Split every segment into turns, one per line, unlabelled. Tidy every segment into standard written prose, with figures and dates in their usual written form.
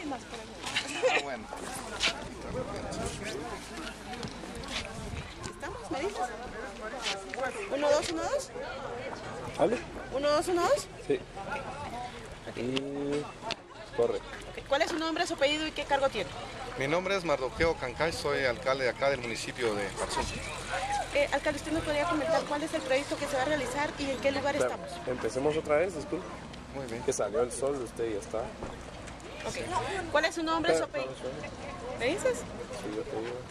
más por ahí.
Ah, bueno.
¿Estamos? ¿Me dices? 1, 2, 1, 2.
¿Hable?
1, 2, 1, 2.
Sí. Y corre.
¿Cuál es su nombre, su apellido y qué cargo tiene?
Mi nombre es Mardoqueo Cancay, soy alcalde de acá del municipio de Patzún.
Alcalde, ¿usted nos podría comentar cuál es el proyecto que se va a realizar y en qué lugar estamos?
Empecemos otra vez, disculpe.
Muy bien.
Que salió el sol, usted ya está.
Okay. ¿Cuál es su nombre, su apellido? ¿Me dices?
Sí, yo te digo.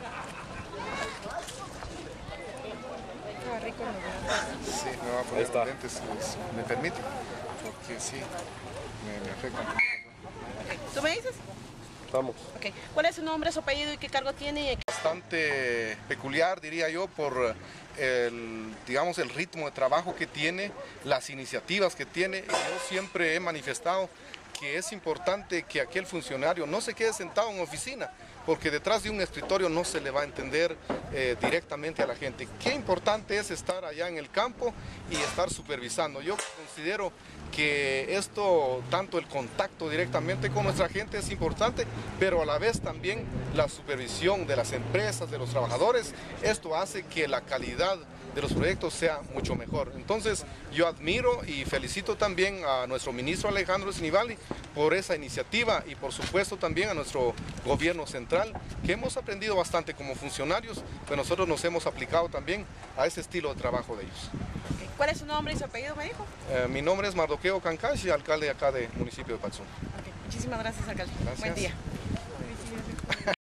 Estaba rico el nombre.
Sí, me voy a
Ahí
poner
está.
lentes, si me permite, porque sí, me afecta.
¿Tú me dices?
Vamos.
Okay. ¿Cuál es su nombre, su apellido y qué cargo tiene? Y
Bastante peculiar, diría yo, por digamos, el ritmo de trabajo que tiene, las iniciativas que tiene. Yo siempre he manifestado que es importante que aquel funcionario no se quede sentado en oficina, porque detrás de un escritorio no se le va a entender directamente a la gente. Qué importante es estar allá en el campo y estar supervisando. Yo considero que esto, tanto el contacto directamente con nuestra gente es importante, pero a la vez también la supervisión de las empresas, de los trabajadores, esto hace que la calidad de los proyectos sea mucho mejor. Entonces yo admiro y felicito también a nuestro ministro Alejandro Sinibaldi por esa iniciativa y por supuesto también a nuestro gobierno central, que hemos aprendido bastante como funcionarios, pero nosotros nos hemos aplicado también a ese estilo de trabajo de ellos.
okay. ¿Cuál es su nombre y su apellido, me dijo?
Mi nombre es Mardoqueo Cancay, alcalde acá del municipio de Patzún.
Okay. Muchísimas gracias, alcalde.
Gracias.
Buen día.